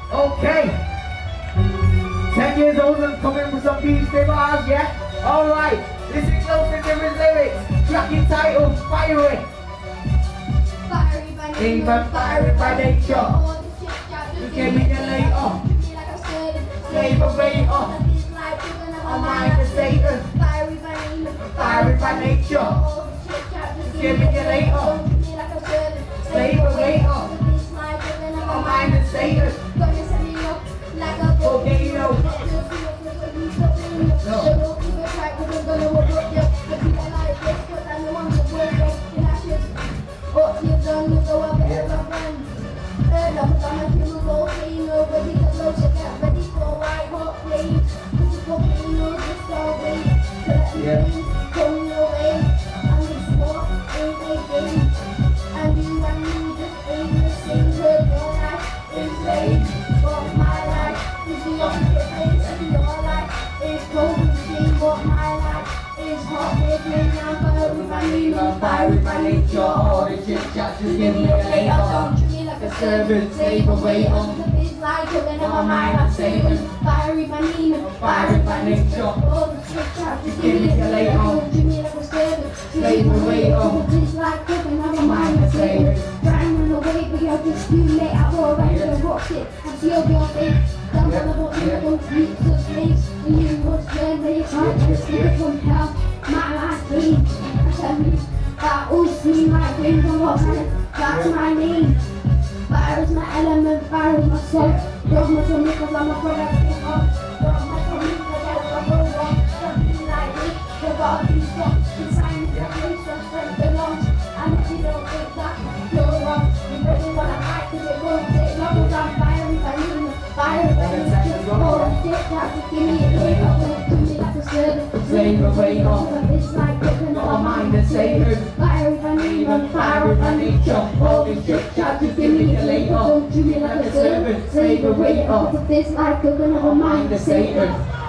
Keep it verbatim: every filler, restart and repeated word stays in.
Okay. Ten years old and coming with some beach bars, yeah? Alright. Listen close to his lyrics. Tracking titles, fiery. Fiery by nature. Even fiery by nature. You can make it later. Slave away off. Our mind is Satan. Fiery by nature. Fiery by nature. Give me your later. Slave away off. Our mind is Satan. Volcano. No. What you've done, you go up and up and turn up, I'm a killer volcano, ready to blow, so get ready for a white hot flame. This is volcano, just don't wait, so let me come your way. And it's what ain't a game, and you and me just ain't the same. Cause your life is late, but my life is the opposite place. And your life is cold and shame, but my life is hot, baby. I'm fiery by nature, Fiery by nature. All the chit chat, just give me a later. don't treat me like a servant, slave away on the biz like killing on my mind, I'm saving. Fiery by nature, Fiery by nature. all the trick trap, just give me a later. Don't treat me like a servant, slave away on the biz like killing on my mind, I'm saving. Trying to run away, but you're just too late. I roll right to the rocket, I'm still your face. Don't wanna walk in, don't reach the place. And you was there, they can't escape from hell. My life bleeds, I tell me. That all see my dreams and what man, that's my name. Fire is my element, fire is my soul. Don't much on me cause I'm a product of the heart. Don't much on me cause I don't go wrong. Don't be like me, you gotta be strong. Inside me, the place where strength belongs. And if you don't think that, you're wrong. You really wanna fight cause it won't take long. Cause I'm fiery by you, fiery by you. Just all the shit that just give me a break. Don't do me like a servant. Slave away off. It's like giving Our mind is Satan. fiery by nature, Fiery by nature. All the chit chat, just give me a later. Don't treat me like a servant, slave away off. It's like a gun of a mind, Mind is Satan.